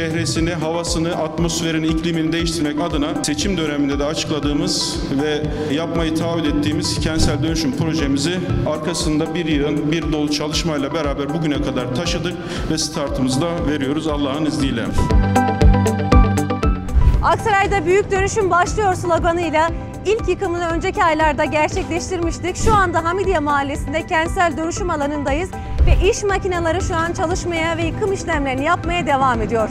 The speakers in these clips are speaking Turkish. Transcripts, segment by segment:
çehresini, havasını, atmosferini, iklimini değiştirmek adına seçim döneminde de açıkladığımız ve yapmayı taahhüt ettiğimiz kentsel dönüşüm projemizi arkasında bir yığın, bir dolu çalışmayla beraber bugüne kadar taşıdık ve startımızı da veriyoruz Allah'ın izniyle. Aksaray'da büyük dönüşüm başlıyor sloganıyla ilk yıkımını önceki aylarda gerçekleştirmiştik. Şu anda Hamidiye Mahallesi'nde kentsel dönüşüm alanındayız ve iş makineleri şu an çalışmaya ve yıkım işlemlerini yapmaya devam ediyor.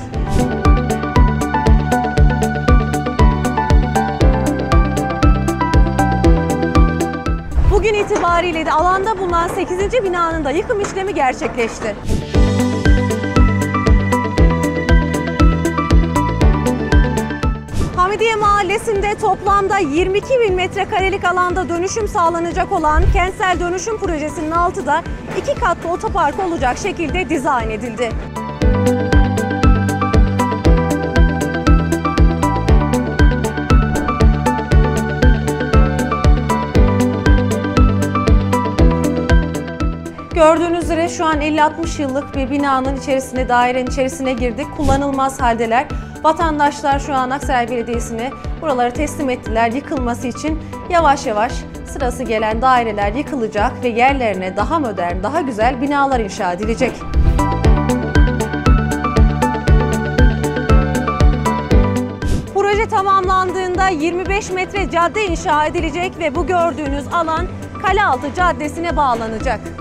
Bugün itibariyle de alanda bulunan 8. binanın da yıkım işlemi gerçekleşti. Hamidiye Mahallesi'nde toplamda 22.000 metrekarelik alanda dönüşüm sağlanacak olan kentsel dönüşüm projesinin altı da 2 katlı otopark olacak şekilde dizayn edildi. Gördüğünüz üzere şu an 50-60 yıllık bir binanın içerisine, dairenin içerisine girdik. Kullanılmaz haldeler. Vatandaşlar şu an Aksaray Belediyesi'ne buraları teslim ettiler yıkılması için. Yavaş yavaş sırası gelen daireler yıkılacak ve yerlerine daha modern, daha güzel binalar inşa edilecek. Proje tamamlandığında 25 metre cadde inşa edilecek ve bu gördüğünüz alan Kalealtı Caddesi'ne bağlanacak.